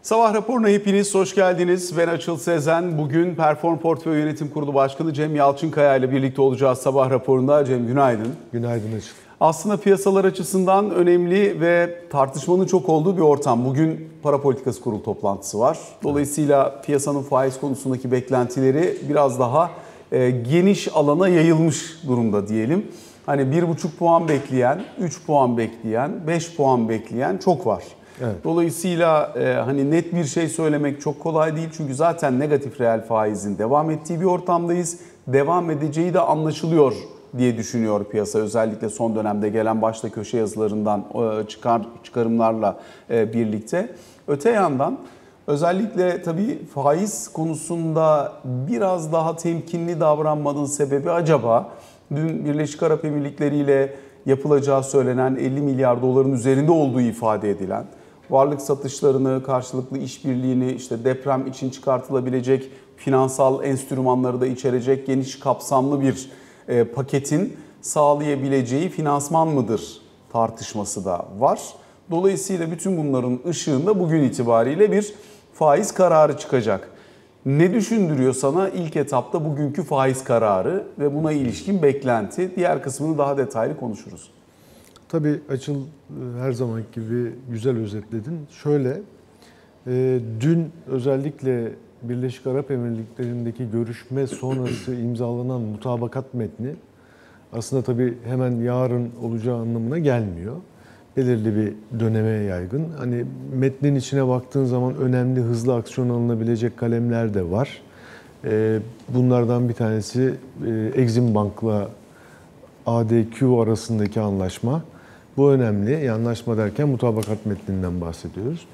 Sabah raporuna hepiniz hoş geldiniz. Ben Açıl Sezen. Bugün Perform Portföy Yönetim Kurulu Başkanı Cem Yalçınkaya ile birlikte olacağız sabah raporunda. Cem günaydın. Günaydın Açıl. Aslında piyasalar açısından önemli ve tartışmanın çok olduğu bir ortam. Bugün Para Politikası Kurulu toplantısı var. Dolayısıyla piyasanın faiz konusundaki beklentileri biraz daha geniş alana yayılmış durumda diyelim. Hani 1,5 puan bekleyen, 3 puan bekleyen, 5 puan bekleyen çok var. Evet. Dolayısıyla hani net bir şey söylemek çok kolay değil. Çünkü zaten negatif reel faizin devam ettiği bir ortamdayız. Devam edeceği de anlaşılıyor diye düşünüyor piyasa. Özellikle son dönemde gelen başta köşe yazılarından çıkarımlarla birlikte. Öte yandan özellikle tabii faiz konusunda biraz daha temkinli davranmanın sebebi acaba dün Birleşik Arap Emirlikleri ile yapılacağı söylenen 50 milyar doların üzerinde olduğu ifade edilen varlık satışlarını, karşılıklı işbirliğini, işte deprem için çıkartılabilecek finansal enstrümanları da içerecek geniş kapsamlı bir paketin sağlayabileceği finansman mıdır tartışması da var. Dolayısıyla bütün bunların ışığında bugün itibariyle bir faiz kararı çıkacak. Ne düşündürüyor sana ilk etapta bugünkü faiz kararı ve buna ilişkin beklenti? Diğer kısmını daha detaylı konuşuruz. Tabii Açıl her zamanki gibi güzel özetledin. Şöyle, dün özellikle Birleşik Arap Emirlikleri'ndeki görüşme sonrası imzalanan mutabakat metni aslında tabii hemen yarın olacağı anlamına gelmiyor. Belirli bir döneme yaygın. Hani metnin içine baktığın zaman önemli hızlı aksiyon alınabilecek kalemler de var. Bunlardan bir tanesi Exim Bank'la ADQ arasındaki anlaşma. Bu önemli. Anlaşma derken mutabakat metninden bahsediyoruz.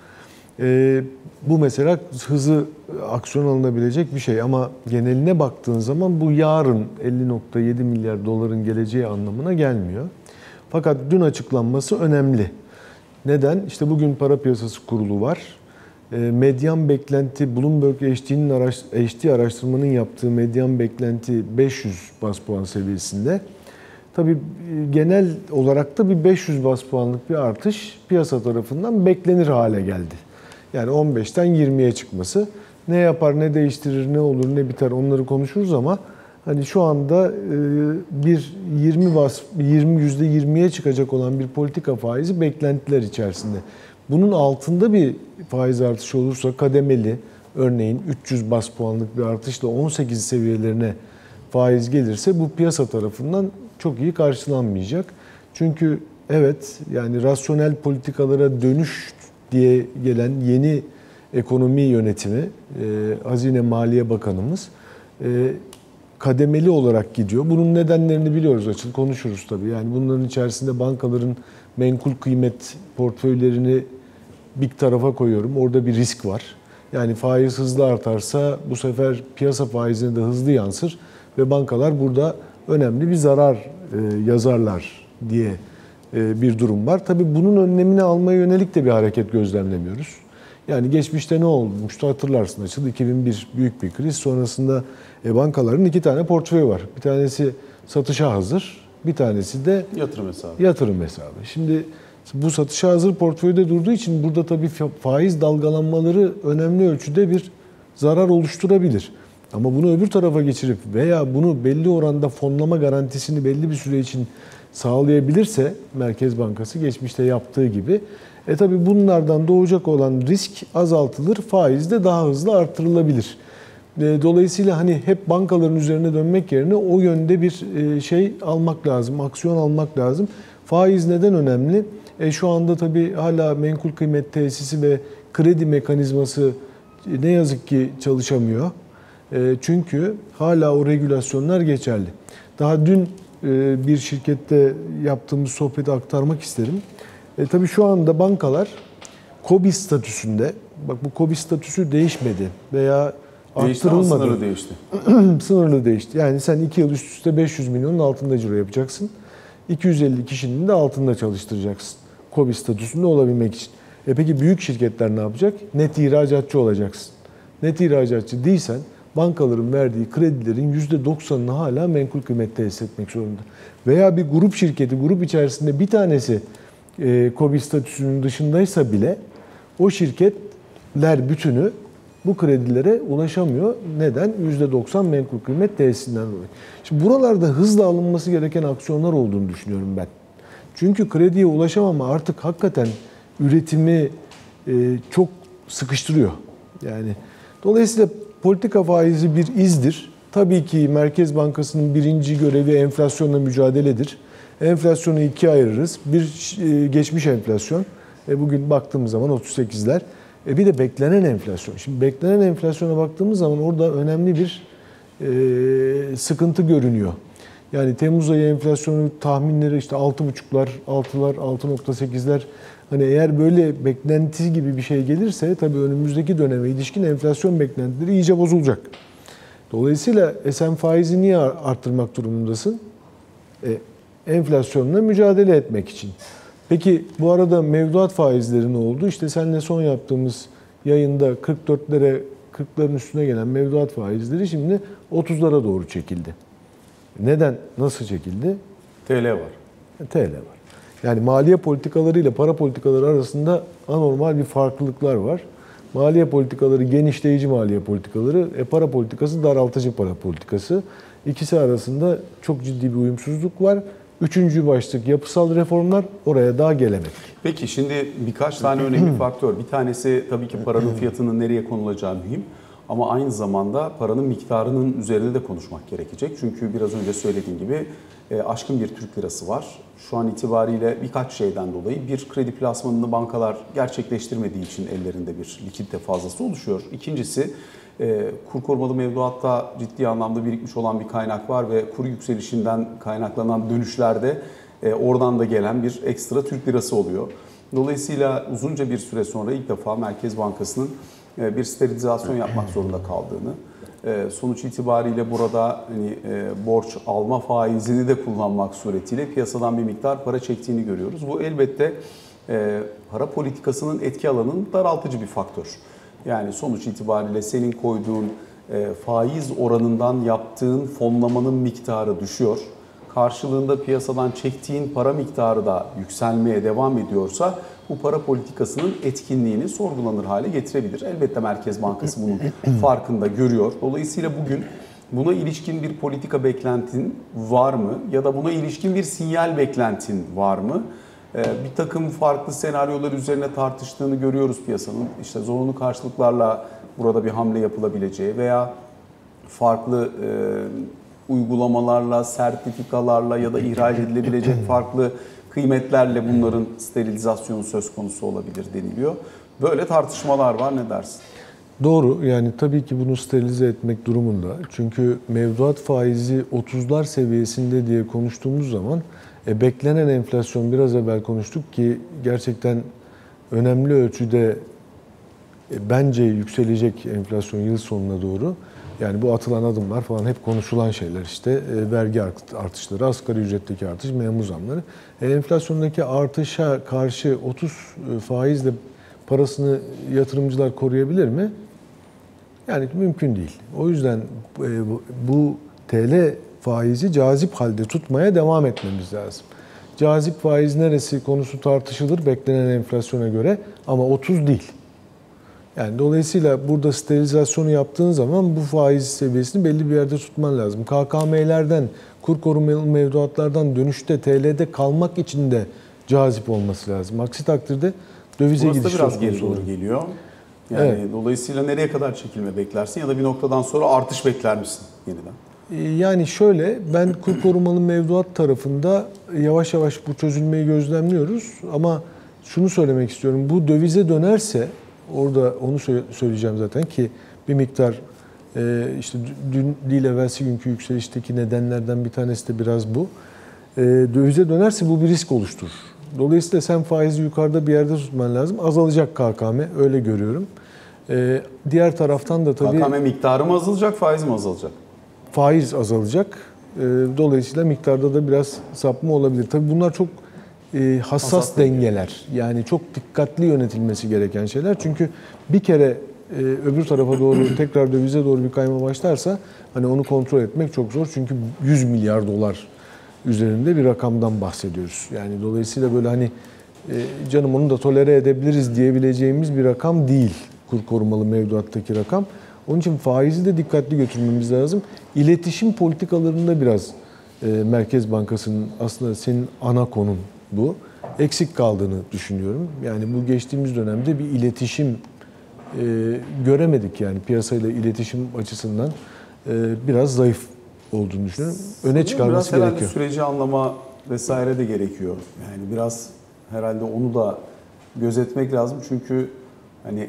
Bu mesela hızlı aksiyon alınabilecek bir şey ama geneline baktığın zaman bu yarın 50,7 milyar doların geleceği anlamına gelmiyor. Fakat dün açıklanması önemli. Neden? İşte bugün Para Piyasası Kurulu var. Medyan beklenti, Bloomberg HT araştırmanın yaptığı medyan beklenti 500 bas puan seviyesinde. Tabii genel olarak da bir 500 bas puanlık bir artış piyasa tarafından beklenir hale geldi. Yani 15'ten 20'ye çıkması. Ne yapar, ne değiştirir, ne olur, ne biter onları konuşuruz ama hani şu anda bir %20'ye çıkacak olan bir politika faizi beklentiler içerisinde. Bunun altında bir faiz artışı olursa kademeli, örneğin 300 bas puanlık bir artışla 18 seviyelerine faiz gelirse bu piyasa tarafından çok iyi karşılanmayacak. Çünkü evet yani rasyonel politikalara dönüş diye gelen yeni ekonomi yönetimi, Hazine Maliye Bakanımız kademeli olarak gidiyor. Bunun nedenlerini biliyoruz, Açıl konuşuruz tabii. Yani bunların içerisinde bankaların menkul kıymet portföylerini bir tarafa koyuyorum. Orada bir risk var. Yani faiz hızlı artarsa bu sefer piyasa faizine de hızlı yansır ve bankalar burada önemli bir zarar yazarlar diye bir durum var. Tabii bunun önlemini almaya yönelik de bir hareket gözlemlemiyoruz. Yani geçmişte ne olmuştu hatırlarsın Açıl. 2001 büyük bir kriz. Sonrasında bankaların iki tane portföyü var. Bir tanesi satışa hazır, bir tanesi de yatırım hesabı. Şimdi bu satışa hazır portföyde durduğu için burada tabii faiz dalgalanmaları önemli ölçüde bir zarar oluşturabilir. Ama bunu öbür tarafa geçirip veya bunu belli oranda fonlama garantisini belli bir süre için sağlayabilirse Merkez Bankası geçmişte yaptığı gibi tabii bunlardan doğacak olan risk azaltılır, faiz de daha hızlı artırılabilir. Dolayısıyla hani hep bankaların üzerine dönmek yerine o yönde bir şey almak lazım, aksiyon almak lazım. Faiz neden önemli? Şu anda tabii hala menkul kıymet tesisi ve kredi mekanizması ne yazık ki çalışamıyor. Çünkü hala o regülasyonlar geçerli. Daha dün bir şirkette yaptığımız sohbeti aktarmak isterim. Tabii şu anda bankalar KOBİ statüsünde, bak bu KOBİ statüsü değişmedi veya arttırılmadı. Sınırlı değişti. Sınırlı değişti. Yani sen 2 yıl üst üste 500 milyonun altında ciro yapacaksın. 250 kişinin de altında çalıştıracaksın. KOBİ statüsünde olabilmek için. Peki büyük şirketler ne yapacak? Net ihracatçı olacaksın. Net ihracatçı değilsen bankaların verdiği kredilerin %90'ını hala menkul kıymet tesis etmek zorunda. Veya bir grup şirketi, grup içerisinde bir tanesi KOBİ statüsünün dışındaysa bile o şirket bütünü bu kredilere ulaşamıyor. Neden? %90 menkul kıymet tesisinden dolayı. Şimdi buralarda hızla alınması gereken aksiyonlar olduğunu düşünüyorum ben. Çünkü krediye ulaşamama artık hakikaten üretimi çok sıkıştırıyor. Yani dolayısıyla politika faizi bir izdir. Tabii ki Merkez Bankası'nın birinci görevi enflasyonla mücadeledir. Enflasyonu ikiye ayırırız. Bir geçmiş enflasyon. Bugün baktığımız zaman 38'ler. Bir de beklenen enflasyon. Şimdi beklenen enflasyona baktığımız zaman orada önemli bir sıkıntı görünüyor. Yani Temmuz ayı enflasyonu tahminleri işte 6,5'lar, 6'lar, 6,8'ler. Hani eğer böyle beklenti gibi bir şey gelirse tabii önümüzdeki döneme ilişkin enflasyon beklentileri iyice bozulacak. Dolayısıyla sen faizi niye arttırmak durumundasın? Enflasyonla mücadele etmek için. Peki bu arada mevduat faizleri ne oldu? İşte seninle son yaptığımız yayında 40'ların üstüne gelen mevduat faizleri şimdi 30'lara doğru çekildi. Neden? Nasıl çekildi? TL var. TL var. Yani maliye politikaları ile para politikaları arasında anormal bir farklılıklar var. Maliye politikaları genişleyici maliye politikaları, para politikası daraltıcı para politikası. İkisi arasında çok ciddi bir uyumsuzluk var. Üçüncü başlık yapısal reformlar, oraya daha gelemedik. Peki şimdi birkaç tane önemli faktör. Bir tanesi tabii ki paranın fiyatının nereye konulacağı mühim. Ama aynı zamanda paranın miktarının üzerinde de konuşmak gerekecek. Çünkü biraz önce söylediğim gibi aşkın bir Türk lirası var. Şu an itibariyle birkaç şeyden dolayı bir kredi plasmanını bankalar gerçekleştirmediği için ellerinde bir likidite fazlası oluşuyor. İkincisi kur korumalı mevduatta ciddi anlamda birikmiş olan bir kaynak var ve kur yükselişinden kaynaklanan dönüşlerde oradan da gelen bir ekstra Türk lirası oluyor. Dolayısıyla uzunca bir süre sonra ilk defa Merkez Bankası'nın bir sterilizasyon yapmak zorunda kaldığını, sonuç itibariyle burada hani borç alma faizini de kullanmak suretiyle piyasadan bir miktar para çektiğini görüyoruz. Bu elbette para politikasının etki alanının daraltıcı bir faktör. Yani sonuç itibariyle senin koyduğun faiz oranından yaptığın fonlamanın miktarı düşüyor. Karşılığında piyasadan çektiğin para miktarı da yükselmeye devam ediyorsa bu para politikasının etkinliğini sorgulanır hale getirebilir. Elbette Merkez Bankası bunun farkında görüyor. Dolayısıyla bugün buna ilişkin bir politika beklentin var mı? Ya da buna ilişkin bir sinyal beklentin var mı? Bir takım farklı senaryolar üzerine tartıştığını görüyoruz piyasanın. İşte zorunlu karşılıklarla burada bir hamle yapılabileceği veya farklı uygulamalarla, sertifikalarla ya da ihraç edilebilecek farklı kıymetlerle bunların sterilizasyonu söz konusu olabilir deniliyor. Böyle tartışmalar var, ne dersin? Doğru, yani tabii ki bunu sterilize etmek durumunda. Çünkü mevduat faizi 30'lar seviyesinde diye konuştuğumuz zaman beklenen enflasyon, biraz evvel konuştuk ki gerçekten önemli ölçüde bence yükselecek enflasyon yıl sonuna doğru. Yani bu atılan adımlar falan hep konuşulan şeyler işte. Vergi artışları, asgari ücretteki artış, memur zamları. Enflasyondaki artışa karşı 30 faizle parasını yatırımcılar koruyabilir mi? Yani mümkün değil. O yüzden bu TL faizi cazip halde tutmaya devam etmemiz lazım. Cazip faiz neresi konusu tartışılır beklenen enflasyona göre ama 30 değil. Yani dolayısıyla burada sterilizasyonu yaptığın zaman bu faiz seviyesini belli bir yerde tutman lazım. KKM'lerden, kur korumalı mevduatlardan dönüşte TL'de kalmak için de cazip olması lazım. Aksi takdirde dövize gidiş burası da biraz geri doğru geliyor. Yani evet. Dolayısıyla nereye kadar çekilme beklersin ya da bir noktadan sonra artış bekler misin yeniden? Yani şöyle, ben kur korumalı mevduat tarafında yavaş yavaş bu çözülmeyi gözlemliyoruz. Ama şunu söylemek istiyorum, bu dövize dönerse, orada onu söyleyeceğim zaten ki bir miktar işte dün değil evvelsi günkü yükselişteki nedenlerden bir tanesi de biraz bu. Dövize dönerse bu bir risk oluşturur. Dolayısıyla sen faizi yukarıda bir yerde tutman lazım. Azalacak KKM, öyle görüyorum. Diğer taraftan da tabii... KKM miktarı mı azalacak, faiz mi azalacak? Faiz azalacak. Dolayısıyla miktarda da biraz sapma olabilir. Tabii bunlar çok hassas dengeler. Yani çok dikkatli yönetilmesi gereken şeyler. Çünkü bir kere öbür tarafa doğru tekrar dövize doğru bir kayma başlarsa hani onu kontrol etmek çok zor. Çünkü 100 milyar dolar üzerinde bir rakamdan bahsediyoruz. Yani dolayısıyla böyle hani canım onu da tolere edebiliriz diyebileceğimiz bir rakam değil kur korumalı mevduattaki rakam. Onun için faizi de dikkatli götürmemiz lazım. İletişim politikalarında biraz Merkez Bankası'nın aslında senin ana konun bu. Eksik kaldığını düşünüyorum. Yani bu geçtiğimiz dönemde bir iletişim göremedik yani piyasayla iletişim açısından biraz zayıf olduğunu düşünüyorum. Öne çıkarması biraz gerekiyor. Süreci anlama vesaire de gerekiyor. Yani biraz herhalde onu da gözetmek lazım. Çünkü hani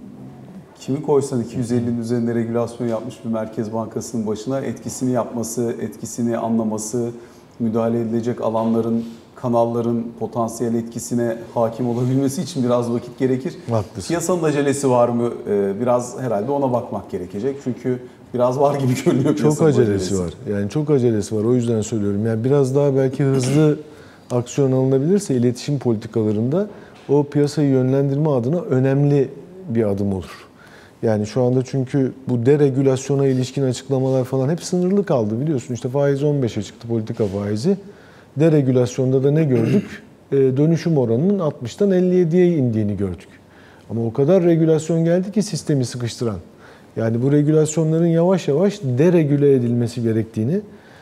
kimi koysan 250'nin üzerinde regülasyon yapmış bir Merkez Bankası'nın başına etkisini yapması, etkisini anlaması, müdahale edilecek alanların, kanalların potansiyel etkisine hakim olabilmesi için biraz vakit gerekir. Haklısın. Piyasanın acelesi var mı? Biraz herhalde ona bakmak gerekecek. Çünkü biraz var gibi görünüyor. Çok acelesi var. Yani çok acelesi var. O yüzden söylüyorum. Yani biraz daha belki hızlı aksiyon alınabilirse iletişim politikalarında o piyasayı yönlendirme adına önemli bir adım olur. Yani şu anda çünkü bu deregülasyona ilişkin açıklamalar falan hep sınırlı kaldı biliyorsun. İşte faiz 15'e çıktı politika faizi. Deregülasyonda da ne gördük? Dönüşüm oranının 60'tan 57'ye indiğini gördük. Ama o kadar regülasyon geldi ki sistemi sıkıştıran. Yani bu regülasyonların yavaş yavaş deregüle edilmesi gerektiğini,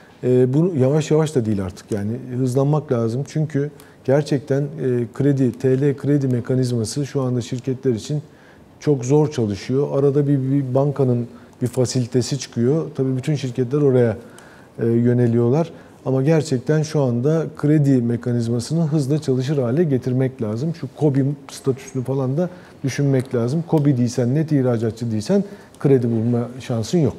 bu yavaş yavaş da değil artık yani hızlanmak lazım. Çünkü gerçekten kredi, TL kredi mekanizması şu anda şirketler için çok zor çalışıyor. Arada bir bankanın bir fasilitesi çıkıyor. Tabii bütün şirketler oraya yöneliyorlar. Ama gerçekten şu anda kredi mekanizmasını hızla çalışır hale getirmek lazım. Şu KOBİ statüsünü falan da düşünmek lazım. KOBİ değilsen, net ihracatçı değilsen kredi bulma şansın yok.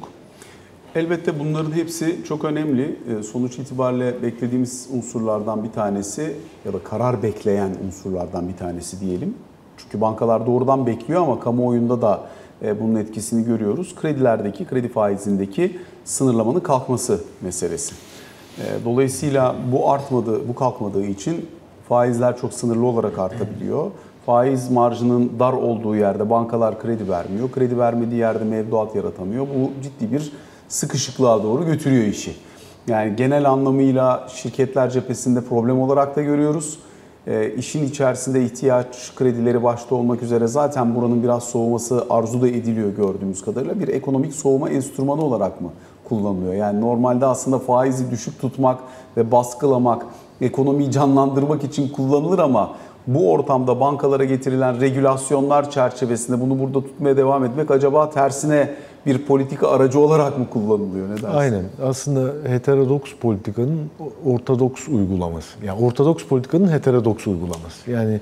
Elbette bunların hepsi çok önemli. Sonuç itibariyle beklediğimiz unsurlardan bir tanesi ya da karar bekleyen unsurlardan bir tanesi diyelim. Çünkü bankalar doğrudan bekliyor ama kamuoyunda da bunun etkisini görüyoruz. Kredilerdeki, kredi faizindeki sınırlamanın kalkması meselesi. Dolayısıyla bu artmadığı, bu kalkmadığı için faizler çok sınırlı olarak artabiliyor. Faiz marjının dar olduğu yerde bankalar kredi vermiyor. Kredi vermediği yerde mevduat yaratamıyor. Bu ciddi bir sıkışıklığa doğru götürüyor işi. Yani genel anlamıyla şirketler cephesinde problem olarak da görüyoruz. İşin içerisinde ihtiyaç kredileri başta olmak üzere zaten buranın biraz soğuması arzu da ediliyor gördüğümüz kadarıyla. Bir ekonomik soğuma enstrümanı olarak mı kullanılıyor? Yani normalde aslında faizi düşük tutmak ve baskılamak, ekonomiyi canlandırmak için kullanılır ama bu ortamda bankalara getirilen regülasyonlar çerçevesinde bunu burada tutmaya devam etmek acaba tersine bir politika aracı olarak mı kullanılıyor? Ne dersin? Aynen. Aslında heterodoks politikanın ortodoks uygulaması. Yani ortodoks politikanın heterodoks uygulaması. Yani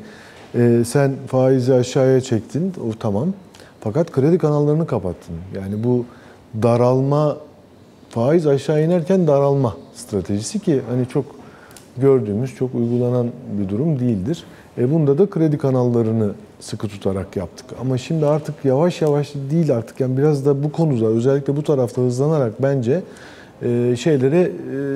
sen faizi aşağıya çektin, o tamam. Fakat kredi kanallarını kapattın. Yani bu daralma, faiz aşağı inerken daralma stratejisi ki hani çok gördüğümüz, çok uygulanan bir durum değildir. Bunda da kredi kanallarını sıkı tutarak yaptık. Ama şimdi artık yavaş yavaş değil artık yani biraz da bu konuda özellikle bu tarafta hızlanarak bence şeylere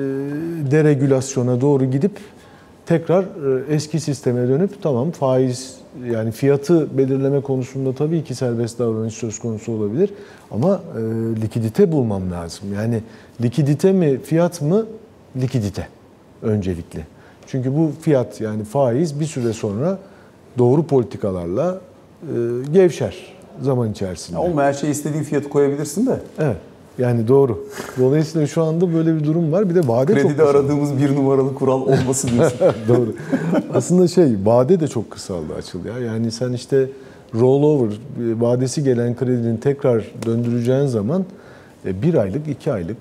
deregülasyona doğru gidip tekrar eski sisteme dönüp tamam faiz yani fiyatı belirleme konusunda tabii ki serbest davranış söz konusu olabilir ama likidite bulmam lazım. Yani likidite mi fiyat mı? Likidite öncelikli. Çünkü bu fiyat yani faiz bir süre sonra doğru politikalarla gevşer zaman içerisinde. Olmayan şey istediğin fiyatı koyabilirsin de. Evet. Yani doğru. Dolayısıyla şu anda böyle bir durum var. Bir de vade çok Kredide kısaldı. aradığımız bir numaralı kural olması diyorsun. Doğru. Aslında vade de çok kısaldı Açıl ya. Yani sen işte rollover, vadesi gelen kredinin tekrar döndüreceğin zaman 1 aylık, 2 aylık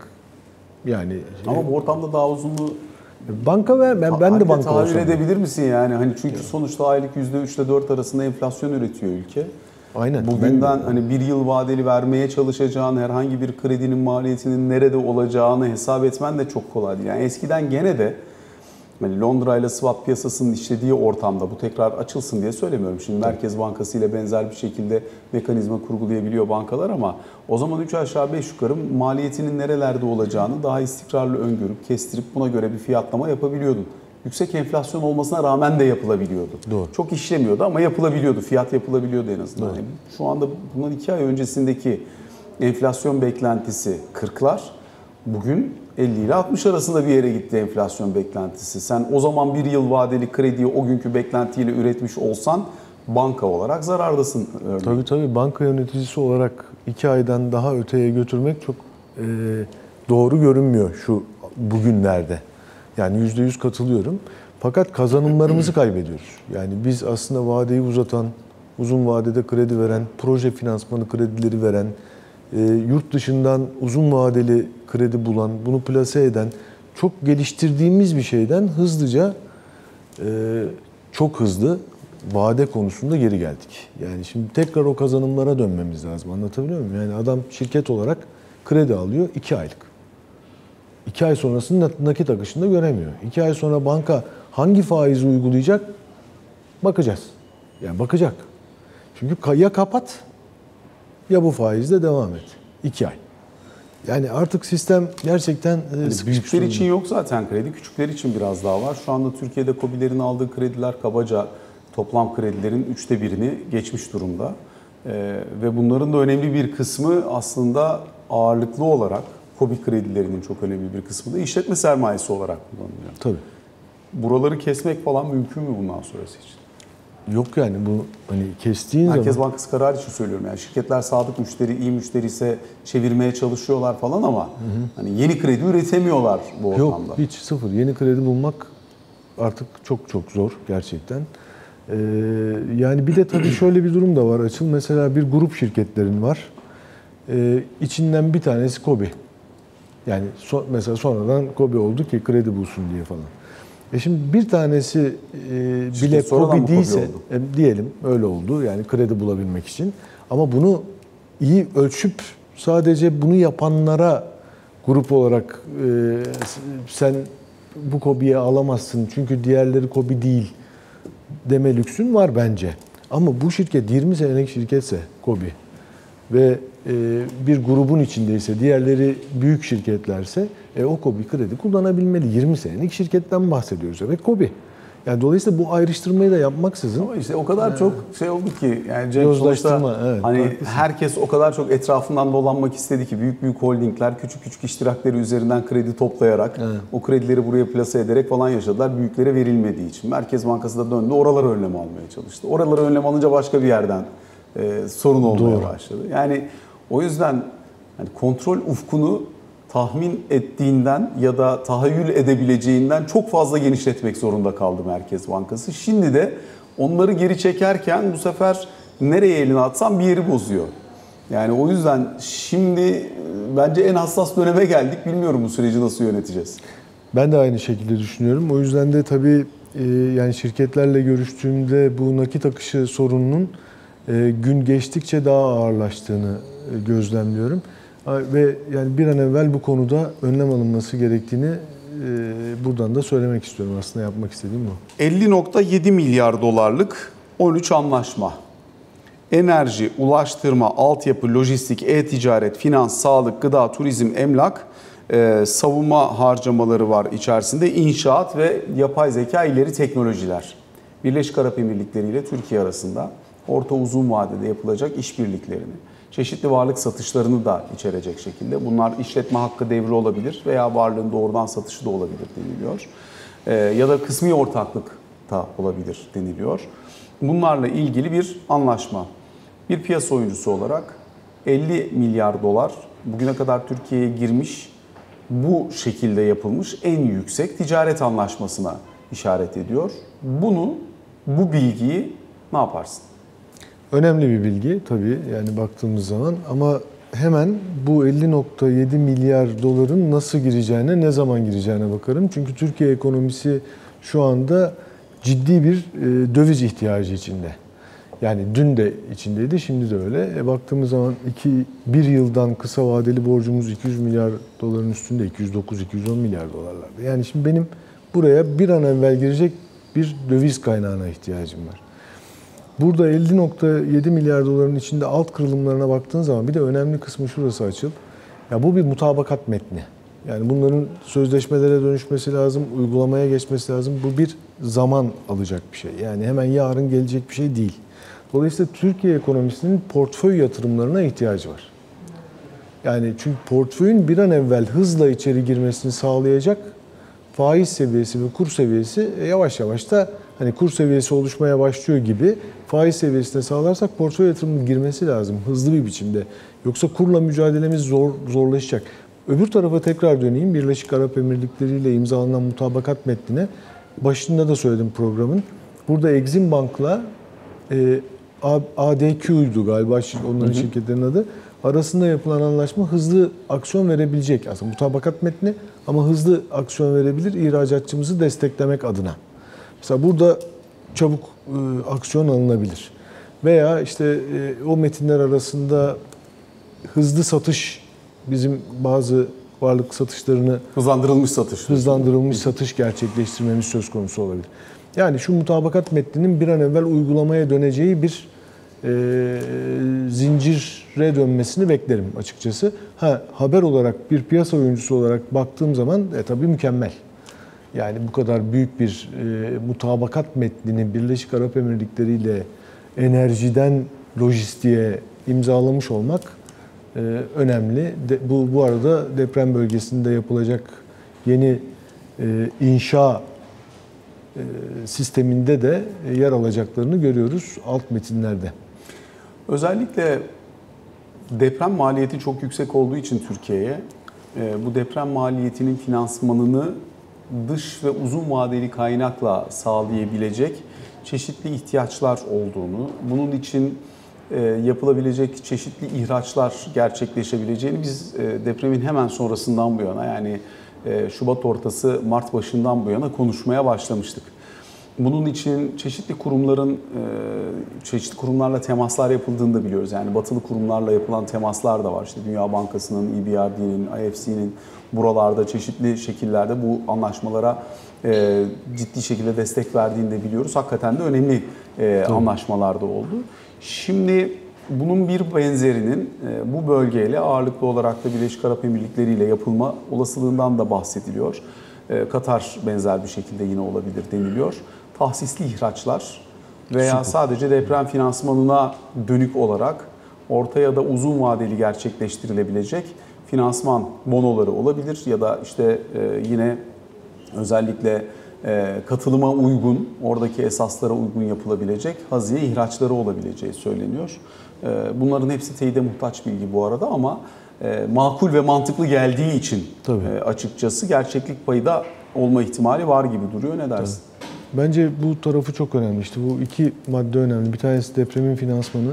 yani. Ama bu ortamda daha uzunluğu Banka ben de banka tahayyül olsam. edebilir misin yani? Hani çünkü sonuçta aylık %3 ile 4 arasında enflasyon üretiyor ülke. Aynen. Bugünden hani bir yıl vadeli vermeye çalışacağın herhangi bir kredinin maliyetinin nerede olacağını hesap etmen de çok kolay değil. Yani eskiden gene de hani Londra ile swap piyasasının işlediği ortamda bu tekrar açılsın diye söylemiyorum. Şimdi Merkez Bankası ile benzer bir şekilde mekanizma kurgulayabiliyor bankalar ama o zaman 3 aşağı 5 yukarı maliyetinin nerelerde olacağını daha istikrarlı öngörüp kestirip buna göre bir fiyatlama yapabiliyordun. Yüksek enflasyon olmasına rağmen de yapılabiliyordu. Doğru. Çok işlemiyordu ama yapılabiliyordu. Fiyat yapılabiliyordu en azından. Doğru. Yani şu anda bundan 2 ay öncesindeki enflasyon beklentisi 40'lar. Bugün 50 ile 60 arasında bir yere gitti enflasyon beklentisi. Sen o zaman bir yıl vadeli krediyi o günkü beklentiyle üretmiş olsan banka olarak zarardasın. Tabii banka yöneticisi olarak 2 aydan daha öteye götürmek çok doğru görünmüyor şu bugünlerde. Yani %100 katılıyorum. Fakat kazanımlarımızı kaybediyoruz. Yani biz aslında vadeyi uzatan, uzun vadede kredi veren, proje finansmanı kredileri veren, yurt dışından uzun vadeli kredi bulan, bunu plase eden, çok geliştirdiğimiz bir şeyden hızlıca, çok hızlı vade konusunda geri geldik. Yani şimdi tekrar o kazanımlara dönmemiz lazım. Anlatabiliyor muyum? Yani adam şirket olarak kredi alıyor 2 aylık. 2 ay sonrasını nakit akışında göremiyor. 2 ay sonra banka hangi faizi uygulayacak? Bakacağız. Yani bakacak. Çünkü ya kapat ya bu faizle devam et. 2 ay. Yani artık sistem gerçekten küçükler için yok zaten kredi. Küçükler için biraz daha var. Şu anda Türkiye'de KOBİ'lerin aldığı krediler kabaca toplam kredilerin 1/3'ünü geçmiş durumda. Ve bunların da önemli bir kısmı aslında ağırlıklı olarak KOBİ kredilerinin çok önemli bir kısmı da işletme sermayesi olarak kullanılıyor. Tabii. Buraları kesmek falan mümkün mü bundan sonrası için? Yok yani bu hani kestiğin Merkez zaman... Bankası kararı için söylüyorum. Yani şirketler sadık müşteri, iyi müşteri ise çevirmeye çalışıyorlar falan ama hani yeni kredi üretemiyorlar bu ortamda. Yok hiç sıfır. Yeni kredi bulmak artık çok çok zor gerçekten. Yani bir de tabii şöyle bir durum da var Açıl. Mesela bir grup şirketlerin var. İçinden bir tanesi KOBİ. Yani mesela sonradan KOBİ oldu ki kredi bulsun diye falan. Şimdi bir tanesi bile KOBİ değilse diyelim öyle oldu yani kredi bulabilmek için. Ama bunu iyi ölçüp sadece bunu yapanlara grup olarak sen bu KOBİ'ye alamazsın çünkü diğerleri KOBİ değil deme lüksün var bence. Ama bu şirket 20 senelik şirketse KOBİ ve bir grubun içindeyse, diğerleri büyük şirketlerse o KOBİ kredi kullanabilmeli. 20 senelik şirketten bahsediyoruz ve KOBİ. Yani dolayısıyla bu ayrıştırmayı da yapmaksızın... Ama işte o kadar çok şey oldu ki yani Cenk sonuçta evet, hani haklısın. herkes o kadar çok etrafından dolanmak istedi ki büyük büyük holdingler küçük küçük iştirakleri üzerinden kredi toplayarak o kredileri buraya plase ederek falan yaşadılar. Büyüklere verilmediği için. Merkez Bankası da döndü oralara önlem almaya çalıştı. Oralara önlem alınca başka bir yerden sorun olmaya başladı. Yani o yüzden yani kontrol ufkunu tahmin ettiğinden ya da tahayyül edebileceğinden çok fazla genişletmek zorunda kaldı Merkez Bankası. Şimdi de onları geri çekerken bu sefer nereye elini atsam bir yeri bozuyor. Yani o yüzden şimdi bence en hassas döneme geldik. Bilmiyorum bu süreci nasıl yöneteceğiz. Ben de aynı şekilde düşünüyorum. O yüzden de tabii yani şirketlerle görüştüğümde bu nakit akışı sorununun gün geçtikçe daha ağırlaştığını gözlemliyorum. Ve yani bir an evvel bu konuda önlem alınması gerektiğini buradan da söylemek istiyorum. Aslında yapmak istediğim bu. 50.7 milyar dolarlık 13 anlaşma. Enerji, ulaştırma, altyapı, lojistik, e-ticaret, finans, sağlık, gıda, turizm, emlak, savunma harcamaları var içerisinde. İnşaat ve yapay zeka ileri teknolojiler. Birleşik Arap Emirlikleri ile Türkiye arasında orta uzun vadede yapılacak işbirliklerini, çeşitli varlık satışlarını da içerecek şekilde. Bunlar işletme hakkı devri olabilir veya varlığın doğrudan satışı da olabilir deniliyor. Ya da kısmi ortaklık da olabilir deniliyor. Bunlarla ilgili bir anlaşma. Bir piyasa oyuncusu olarak 50 milyar dolar bugüne kadar Türkiye'ye girmiş, bu şekilde yapılmış en yüksek ticaret anlaşmasına işaret ediyor. Bu bilgiyi ne yaparsın? Önemli bir bilgi tabii yani baktığımız zaman ama hemen bu 50.7 milyar doların nasıl gireceğine, ne zaman gireceğine bakarım. Çünkü Türkiye ekonomisi şu anda ciddi bir döviz ihtiyacı içinde. Yani dün de içindeydi, şimdi de öyle. Baktığımız zaman bir yıldan kısa vadeli borcumuz 200 milyar doların üstünde, 209-210 milyar dolarlarda. Yani şimdi benim buraya bir an evvel girecek bir döviz kaynağına ihtiyacım var. Burada 50.7 milyar doların içinde alt kırılımlarına baktığın zaman bir de önemli kısmı şurası Açıl. Ya bu bir mutabakat metni. Yani bunların sözleşmelere dönüşmesi lazım, uygulamaya geçmesi lazım. Bu bir zaman alacak bir şey. Yani hemen yarın gelecek bir şey değil. Dolayısıyla Türkiye ekonomisinin portföy yatırımlarına ihtiyacı var. Yani çünkü portföyün bir an evvel hızla içeri girmesini sağlayacak faiz seviyesi ve kur seviyesi yavaş yavaş da hani kur seviyesi oluşmaya başlıyor gibi faiz seviyesine sağlarsak portföy yatırımının girmesi lazım hızlı bir biçimde. Yoksa kurla mücadelemiz zorlaşacak. Öbür tarafa tekrar döneyim. Birleşik Arap Emirlikleri ile imzalanan mutabakat metnine başında da söyledim programın. Burada Exim Bank'la ADQ'ydu galiba onların şirketlerinin adı. Arasında yapılan anlaşma hızlı aksiyon verebilecek. Aslında mutabakat metni ama hızlı aksiyon verebilir ihracatçımızı desteklemek adına. Mesela burada çabuk aksiyon alınabilir. Veya işte o metinler arasında hızlı satış, bizim bazı varlık satışlarını hızlandırılmış satış gerçekleştirmemiz söz konusu olabilir. Yani şu mutabakat metninin bir an evvel uygulamaya döneceği bir zincire dönmesini beklerim açıkçası. Haber olarak bir piyasa oyuncusu olarak baktığım zaman tabii mükemmel. Yani bu kadar büyük bir mutabakat metnini Birleşik Arap Emirlikleri ile enerjiden lojistiğe imzalamış olmak önemli. Bu arada deprem bölgesinde yapılacak yeni inşa sisteminde de yer alacaklarını görüyoruz alt metinlerde. Özellikle deprem maliyeti çok yüksek olduğu için Türkiye'ye bu deprem maliyetinin finansmanını dış ve uzun vadeli kaynakla sağlayabilecek çeşitli ihtiyaçlar olduğunu, bunun için yapılabilecek çeşitli ihraçlar gerçekleşebileceğini biz depremin hemen sonrasından bu yana, yani Şubat ortası, Mart başından bu yana konuşmaya başlamıştık. Bunun için çeşitli kurumlarla temaslar yapıldığını da biliyoruz. Yani batılı kurumlarla yapılan temaslar da var. İşte Dünya Bankası'nın, EBRD'nin, IFC'nin buralarda çeşitli şekillerde bu anlaşmalara ciddi şekilde destek verdiğini de biliyoruz. Hakikaten de önemli anlaşmalar da oldu. Şimdi bunun bir benzerinin bu bölgeyle ağırlıklı olarak da Birleşik Arap Emirlikleri ile yapılma olasılığından da bahsediliyor. Katar benzer bir şekilde yine olabilir deniliyor. Tahsisli ihraçlar veya sadece deprem finansmanına dönük olarak orta ya da uzun vadeli gerçekleştirilebilecek finansman bonoları olabilir ya da işte yine özellikle katılıma uygun, oradaki esaslara uygun yapılabilecek haziye ihraçları olabileceği söyleniyor. Bunların hepsi teyide muhtaç bilgi bu arada ama makul ve mantıklı geldiği için açıkçası gerçeklik payı da olma ihtimali var gibi duruyor. Ne dersin? Bence bu tarafı çok önemli. İşte bu iki madde önemli. Bir tanesi depremin finansmanı.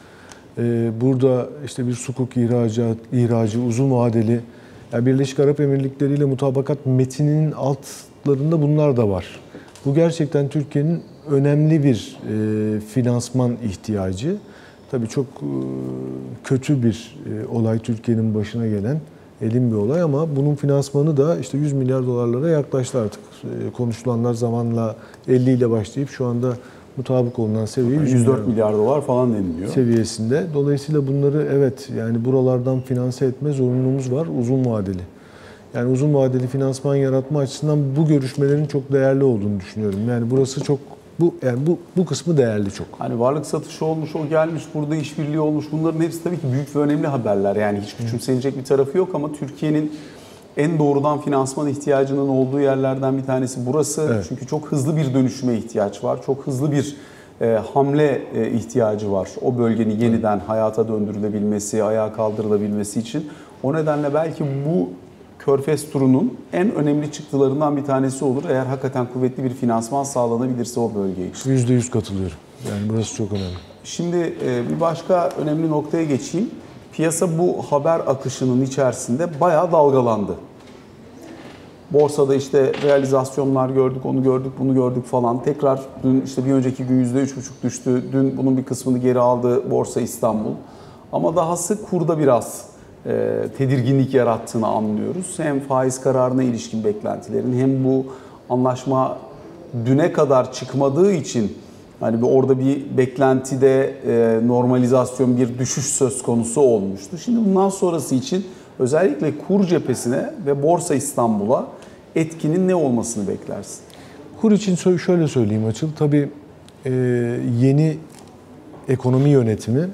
Burada işte bir sukuk ihracı uzun vadeli. Yani Birleşik Arap Emirlikleri ile mutabakat metninin altlarında bunlar da var. Bu gerçekten Türkiye'nin önemli bir finansman ihtiyacı. Tabii çok kötü bir olay, Türkiye'nin başına gelen elin bir olay ama bunun finansmanı da işte 100 milyar dolarlara yaklaştı artık. Konuşulanlar zamanla 50 ile başlayıp şu anda mutabık olunan seviye 104 milyar dolar falan deniliyor. Seviyesinde. Dolayısıyla bunları evet yani buralardan finanse etme zorunluluğumuz var uzun vadeli. Yani uzun vadeli finansman yaratma açısından bu görüşmelerin çok değerli olduğunu düşünüyorum. Yani burası çok bu kısmı değerli çok. Hani varlık satışı olmuş, o gelmiş, burada işbirliği olmuş. Bunların hepsi tabii ki büyük ve önemli haberler. Yani hiç küçümsenecek bir tarafı yok ama Türkiye'nin en doğrudan finansman ihtiyacının olduğu yerlerden bir tanesi burası. Evet. Çünkü çok hızlı bir dönüşüme ihtiyaç var. Çok hızlı bir hamle ihtiyacı var. O bölgenin yeniden hayata döndürülebilmesi, ayağa kaldırılabilmesi için. O nedenle belki bu Körfez turunun en önemli çıktılarından bir tanesi olur. Eğer hakikaten kuvvetli bir finansman sağlanabilirse o bölge için. %100 katılıyorum. Yani burası çok önemli. Şimdi bir başka önemli noktaya geçeyim. Piyasa bu haber akışının içerisinde bayağı dalgalandı. Borsada işte realizasyonlar gördük, onu gördük, bunu gördük falan. Tekrar dün işte bir önceki gün %3,5 düştü. Dün bunun bir kısmını geri aldı Borsa İstanbul. Ama dahası kurda biraz tedirginlik yarattığını anlıyoruz. Hem faiz kararına ilişkin beklentilerin hem bu anlaşma düne kadar çıkmadığı için hani orada bir beklentide normalizasyon, bir düşüş söz konusu olmuştu. Şimdi bundan sonrası için özellikle kur cephesine ve Borsa İstanbul'a etkinin ne olmasını beklersin? Kur için şöyle söyleyeyim Açıl. Tabii yeni ekonomi yönetimi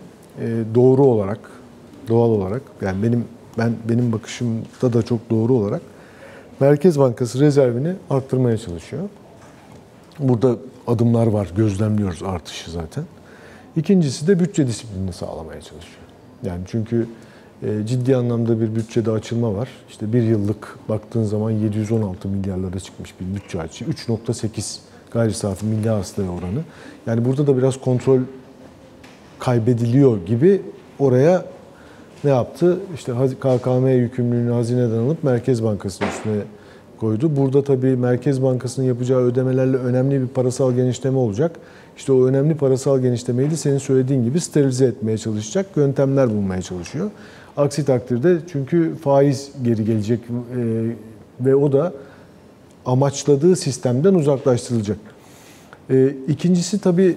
doğal olarak yani benim bakışımda da çok doğru olarak Merkez Bankası rezervini arttırmaya çalışıyor. Burada adımlar var, gözlemliyoruz artışı zaten. İkincisi de bütçe disiplinini sağlamaya çalışıyor. Yani çünkü ciddi anlamda bir bütçede açılma var. İşte bir yıllık baktığın zaman 716 milyarlara çıkmış bir bütçe açığı. 3,8 gayri safi milli hasılaya oranı. Yani burada da biraz kontrol kaybediliyor gibi oraya ne yaptı? İşte KKM yükümlülüğünü hazineden alıp Merkez Bankası'nın üstüne koydu. Burada tabii Merkez Bankası'nın yapacağı ödemelerle önemli bir parasal genişleme olacak. İşte o önemli parasal genişlemeyi de senin söylediğin gibi sterilize etmeye çalışacak, yöntemler bulmaya çalışıyor. Aksi takdirde çünkü faiz geri gelecek ve o da amaçladığı sistemden uzaklaştırılacak. İkincisi tabii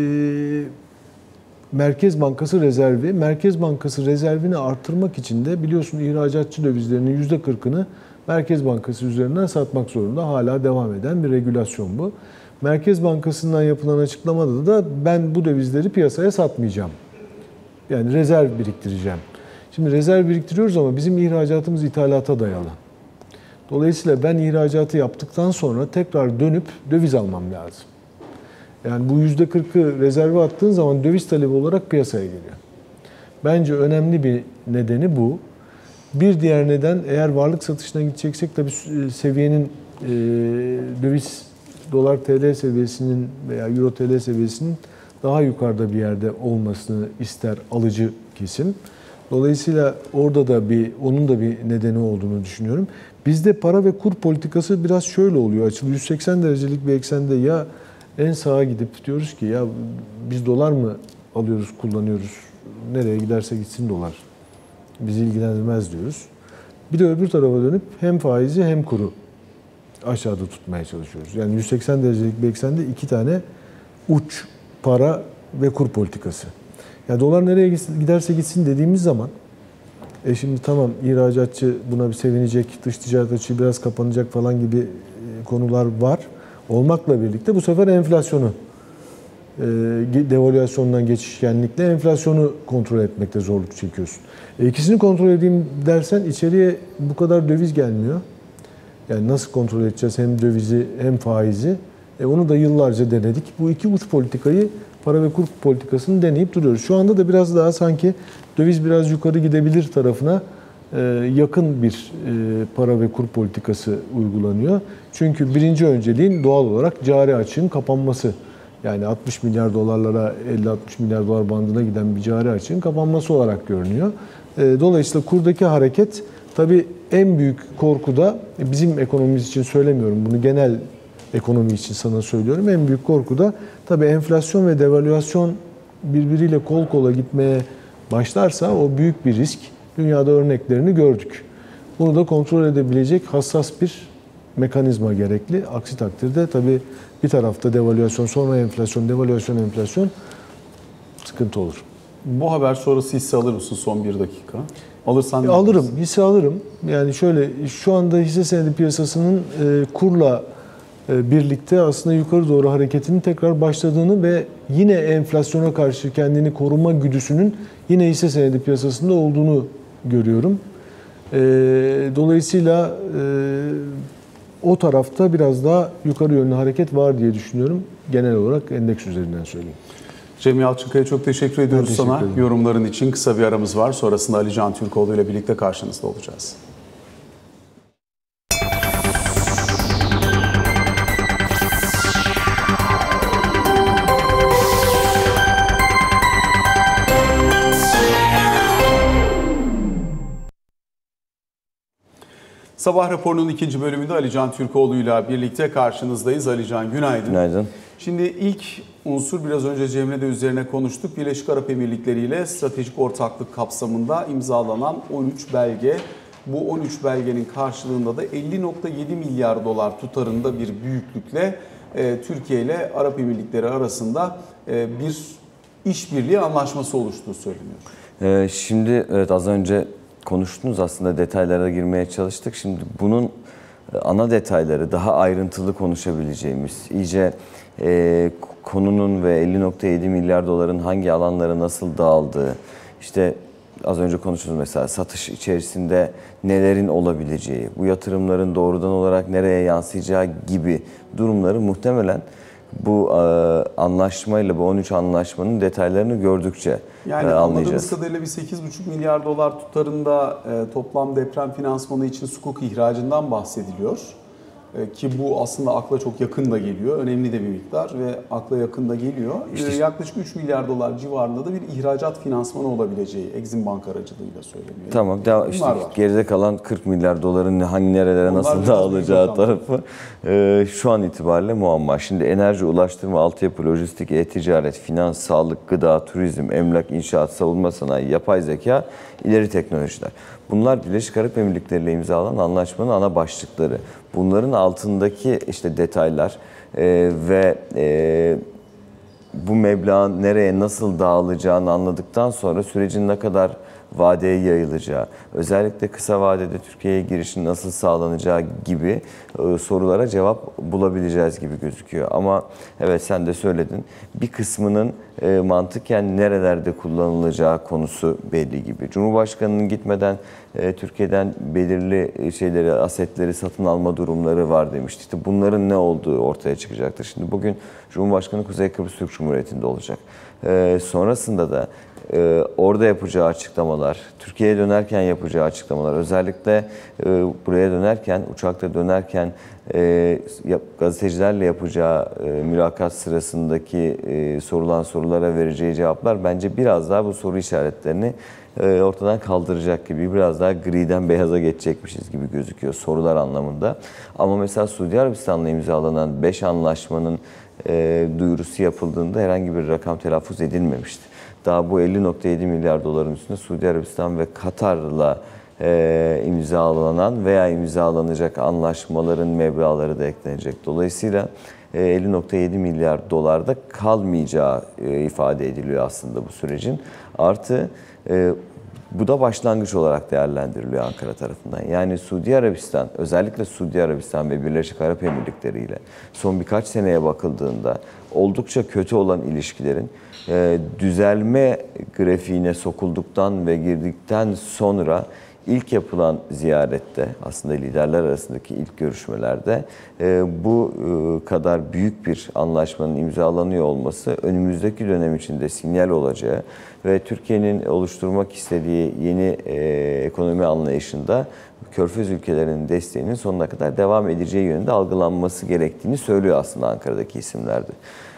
Merkez Bankası rezervi. Merkez Bankası rezervini artırmak için de biliyorsun ihracatçı dövizlerinin %40'ını Merkez Bankası üzerinden satmak zorunda. Hala devam eden bir regülasyon bu. Merkez Bankası'ndan yapılan açıklamada da ben bu dövizleri piyasaya satmayacağım. Yani rezerv biriktireceğim. Şimdi rezerv biriktiriyoruz ama bizim ihracatımız ithalata dayalı. Dolayısıyla ben ihracatı yaptıktan sonra tekrar dönüp döviz almam lazım. Yani bu %40'ı rezerve attığın zaman döviz talebi olarak piyasaya geliyor. Bence önemli bir nedeni bu. Bir diğer neden eğer varlık satışına gideceksek tabii seviyenin döviz dolar TL seviyesinin veya euro TL seviyesinin daha yukarıda bir yerde olmasını ister alıcı kesim. Dolayısıyla orada da onun da bir nedeni olduğunu düşünüyorum. Bizde para ve kur politikası biraz şöyle oluyor. Açılı 180 derecelik bir eksende ya en sağa gidip diyoruz ki ya biz dolar mı alıyoruz, kullanıyoruz. Nereye giderse gitsin dolar. Bizi ilgilendirmez diyoruz. Bir de öbür tarafa dönüp hem faizi hem kuru aşağıda tutmaya çalışıyoruz. Yani 180 derecelik bir eksende iki tane uç para ve kur politikası. Ya dolar nereye giderse gitsin dediğimiz zaman şimdi tamam ihracatçı buna bir sevinecek, dış ticaret açığı biraz kapanacak falan gibi konular var. Olmakla birlikte bu sefer enflasyonu devalüasyondan geçişkenlikle enflasyonu kontrol etmekte zorluk çekiyorsun. İkisini kontrol edeyim dersen içeriye bu kadar döviz gelmiyor. Yani nasıl kontrol edeceğiz hem dövizi hem faizi? Onu da yıllarca denedik. Bu iki uç politikayı para ve kur politikasını deneyip duruyoruz. Şu anda da biraz daha sanki döviz biraz yukarı gidebilir tarafına yakın bir para ve kur politikası uygulanıyor. Çünkü birinci önceliğin doğal olarak cari açığın kapanması. Yani 60 milyar dolarlara 50-60 milyar dolar bandına giden bir cari açığın kapanması olarak görünüyor. Dolayısıyla kurdaki hareket tabii en büyük korku da bizim ekonomimiz için söylemiyorum bunu genel ekonomi için sana söylüyorum. En büyük korku da tabii enflasyon ve devalüasyon birbiriyle kol kola gitmeye başlarsa o büyük bir risk. Dünyada örneklerini gördük. Bunu da kontrol edebilecek hassas bir mekanizma gerekli. Aksi takdirde tabii bir tarafta devalüasyon, sonra enflasyon, devalüasyon, enflasyon sıkıntı olur. Bu haber sonrası hisse alır mısın son bir dakika? Alırsan ne alırım, yaparsın? hisse alırım. Yani şöyle şu anda hisse senedi piyasasının kurla birlikte aslında yukarı doğru hareketinin tekrar başladığını ve yine enflasyona karşı kendini koruma güdüsünün yine hisse senedi piyasasında olduğunu görüyorum. Dolayısıyla o tarafta biraz daha yukarı yönlü hareket var diye düşünüyorum. Genel olarak endeks üzerinden söyleyeyim. Cem Yalçınkaya çok teşekkür ediyoruz teşekkür sana. ederim. Yorumların için kısa bir aramız var. Sonrasında Ali Can Türkoğlu ile birlikte karşınızda olacağız. Sabah raporunun ikinci bölümünde Ali Can Türkoğlu ile birlikte karşınızdayız. Ali Can günaydın. Günaydın. Şimdi ilk unsur biraz önce Cem'le de üzerine konuştuk. Birleşik Arap Emirlikleri ile stratejik ortaklık kapsamında imzalanan 13 belge. Bu 13 belgenin karşılığında da 50,7 milyar dolar tutarında bir büyüklükle Türkiye ile Arap Emirlikleri arasında bir işbirliği anlaşması oluştuğu söyleniyor. Şimdi evet az önce konuştunuz aslında detaylara girmeye çalıştık. Şimdi bunun ana detayları daha ayrıntılı konuşabileceğimiz, iyice konunun ve 50,7 milyar doların hangi alanlara nasıl dağıldığı, işte az önce konuştunuz mesela satış içerisinde nelerin olabileceği, bu yatırımların doğrudan olarak nereye yansıyacağı gibi durumları muhtemelen bu anlaşmayla, bu 13 anlaşmanın detaylarını gördükçe Yani anlayacağız. anladığımız kadarıyla bir 8,5 milyar dolar tutarında toplam deprem finansmanı için sukuk ihracından bahsediliyor. Ki bu aslında akla çok yakın da geliyor. Önemli de bir miktar ve akla yakın da geliyor. Yaklaşık 3 milyar dolar civarında da bir ihracat finansmanı olabileceği Exim Bank aracılığıyla söyleniyor. Tamam. İşte var. geride kalan 40 milyar doların hangi nerelere Onlar nasıl biraz dağılacağı büyük tarafı şu an itibariyle muamma. Şimdi enerji, ulaştırma, altyapı, lojistik, e-ticaret, finans, sağlık, gıda, turizm, emlak, inşaat, savunma sanayi, yapay zeka, ileri teknolojiler. Bunlar Birleşik Arap Emirlikleri ile imzalanan anlaşmanın ana başlıkları. Bunların altındaki işte detaylar ve bu meblağın nereye nasıl dağılacağını anladıktan sonra sürecin ne kadar vadeye yayılacağı, özellikle kısa vadede Türkiye'ye girişin nasıl sağlanacağı gibi sorulara cevap bulabileceğiz gibi gözüküyor. Ama evet, sen de söyledin, bir kısmının mantıken nerelerde kullanılacağı konusu belli gibi. Cumhurbaşkanının gitmeden Türkiye'den belirli şeyleri, asetleri satın alma durumları var demişti. İşte bunların ne olduğu ortaya çıkacaktır. Şimdi bugün Cumhurbaşkanı Kuzey Kıbrıs Türk Cumhuriyeti'nde olacak. Sonrasında da orada yapacağı açıklamalar, Türkiye'ye dönerken yapacağı açıklamalar, özellikle buraya dönerken, uçakta dönerken gazetecilerle yapacağı mülakat sırasındaki sorulan sorulara vereceği cevaplar bence biraz daha bu soru işaretlerini ortadan kaldıracak gibi, biraz daha griden beyaza geçecekmişiz gibi gözüküyor sorular anlamında. Ama mesela Suudi Arabistan'la imzalanan 5 anlaşmanın duyurusu yapıldığında herhangi bir rakam telaffuz edilmemişti. Daha bu 50,7 milyar doların üstünde Suudi Arabistan ve Katar'la imzalanan veya imzalanacak anlaşmaların meblağları da eklenecek. Dolayısıyla 50,7 milyar dolarda kalmayacağı ifade ediliyor aslında bu sürecin. Artı bu da başlangıç olarak değerlendiriliyor Ankara tarafından. Yani Suudi Arabistan, özellikle Suudi Arabistan ve Birleşik Arap Emirlikleri ile son birkaç seneye bakıldığında oldukça kötü olan ilişkilerin düzelme grafiğine sokulduktan ve girdikten sonra ilk yapılan ziyarette, aslında liderler arasındaki ilk görüşmelerde bu kadar büyük bir anlaşmanın imzalanıyor olması önümüzdeki dönem içinde sinyal olacağı ve Türkiye'nin oluşturmak istediği yeni ekonomi anlayışında Körfez ülkelerinin desteğinin sonuna kadar devam edeceği yönünde algılanması gerektiğini söylüyor aslında Ankara'daki isimlerde.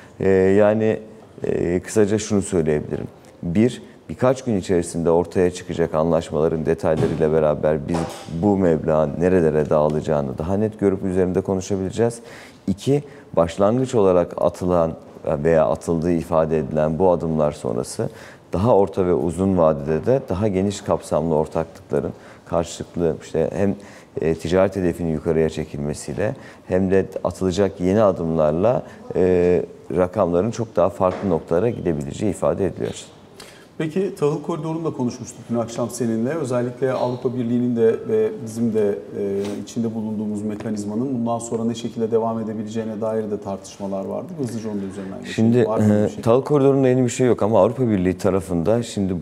Yani kısaca şunu söyleyebilirim. Birkaç gün içerisinde ortaya çıkacak anlaşmaların detaylarıyla beraber biz bu meblağın nerelere dağılacağını daha net görüp üzerinde konuşabileceğiz. 2, başlangıç olarak atılan veya atıldığı ifade edilen bu adımlar sonrası daha orta ve uzun vadede de daha geniş kapsamlı ortaklıkların karşılıklı işte hem ticaret hedefinin yukarıya çekilmesiyle hem de atılacak yeni adımlarla rakamların çok daha farklı noktalara gidebileceği ifade ediliyor. Peki tahıl koridorunu da konuşmuştuk dün akşam seninle. Özellikle Avrupa Birliği'nin de ve bizim de içinde bulunduğumuz mekanizmanın bundan sonra ne şekilde devam edebileceğine dair de tartışmalar vardı. Hızlıca onun da üzerinden geçelim. Şimdi Şey? tahıl koridorunda yeni bir şey yok ama Avrupa Birliği tarafında şimdi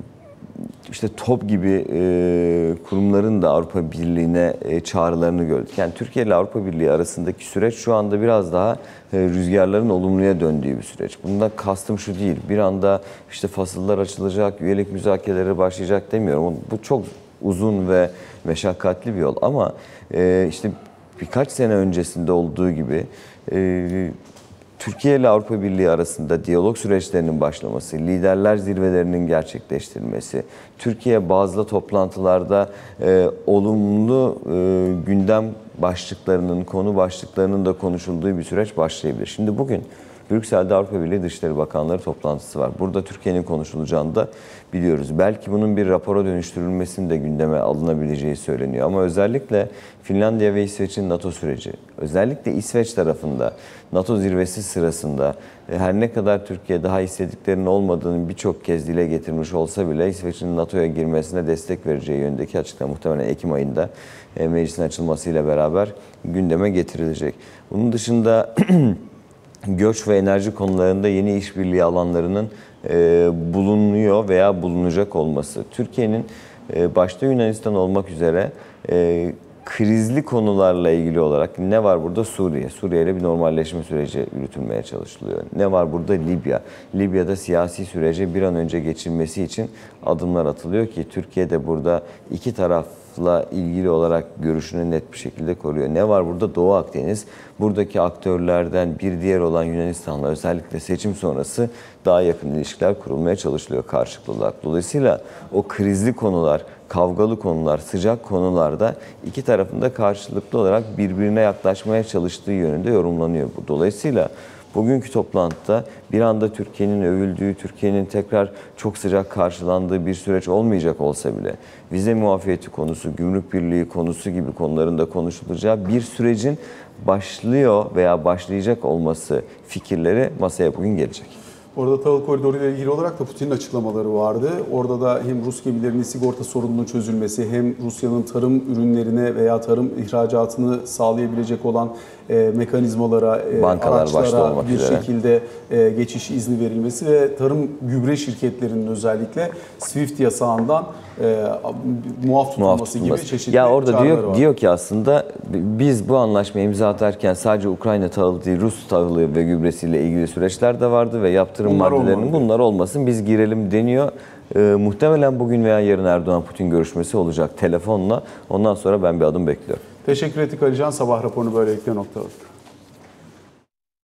işte TOP gibi kurumların da Avrupa Birliği'ne çağrılarını gördük. Yani Türkiye ile Avrupa Birliği arasındaki süreç şu anda biraz daha rüzgarların olumluya döndüğü bir süreç. Bundan kastım şu değil, bir anda işte fasıllar açılacak, üyelik müzakereleri başlayacak demiyorum. Bu çok uzun ve meşakkatli bir yol ama işte birkaç sene öncesinde olduğu gibi Türkiye ile Avrupa Birliği arasında diyalog süreçlerinin başlaması, liderler zirvelerinin gerçekleştirilmesi, Türkiye bazlı toplantılarda olumlu gündem başlıklarının, konu başlıklarının da konuşulduğu bir süreç başlayabilir. Şimdi bugün Brüksel'de Avrupa Birliği Dışişleri Bakanları toplantısı var. Burada Türkiye'nin konuşulacağını da biliyoruz. Belki bunun bir rapora dönüştürülmesinin de gündeme alınabileceği söyleniyor. Ama özellikle Finlandiya ve İsveç'in NATO süreci, özellikle İsveç tarafında NATO zirvesi sırasında her ne kadar Türkiye daha istediklerinin olmadığını birçok kez dile getirmiş olsa bile İsveç'in NATO'ya girmesine destek vereceği yönündeki açıklama muhtemelen Ekim ayında meclisin açılmasıyla beraber gündeme getirilecek. Bunun dışında göç ve enerji konularında yeni işbirliği alanlarının bulunuyor veya bulunacak olması. Türkiye'nin başta Yunanistan olmak üzere krizli konularla ilgili olarak ne var burada? Suriye. Suriye ile bir normalleşme süreci yürütülmeye çalışılıyor. Ne var burada? Libya. Libya'da siyasi sürece bir an önce geçilmesi için adımlar atılıyor ki Türkiye de burada iki tarafla ilgili olarak görüşünü net bir şekilde koruyor. Ne var burada? Doğu Akdeniz. Buradaki aktörlerden bir diğer olan Yunanistan'la özellikle seçim sonrası daha yakın ilişkiler kurulmaya çalışılıyor karşılıklı olarak. Dolayısıyla o krizli konular, kavgalı konular, sıcak konularda iki tarafın da karşılıklı olarak birbirine yaklaşmaya çalıştığı yönünde yorumlanıyor bu. Dolayısıyla bugünkü toplantıda bir anda Türkiye'nin övüldüğü, Türkiye'nin tekrar çok sıcak karşılandığı bir süreç olmayacak olsa bile vize muafiyeti konusu, gümrük birliği konusu gibi konuların da konuşulacağı bir sürecin başlıyor veya başlayacak olması fikirleri masaya bugün gelecek. Orada tahıl koridoru ile ilgili olarak da Putin'in açıklamaları vardı. Orada da hem Rus gemilerinin sigorta sorununun çözülmesi hem Rusya'nın tarım ürünlerine veya tarım ihracatını sağlayabilecek olan mekanizmalara, Bankalar başta araçlara olmak bir üzere şekilde geçiş izni verilmesi ve tarım gübre şirketlerinin özellikle SWIFT yasağından muaf tutulması gibi çeşitli ya orada çağrıları var. diyor ki aslında biz bu anlaşmayı imza atarken sadece Ukrayna tahılı değil, Rus tahılı ve gübresiyle ilgili süreçler de vardı ve yaptırım maddelerinin bunlar olmasın biz girelim deniyor. Muhtemelen bugün veya yarın Erdoğan-Putin görüşmesi olacak telefonla. Ondan sonra ben bir adım bekliyorum. Teşekkür ettik Alican. Sabah raporunu böylelikle noktaladık.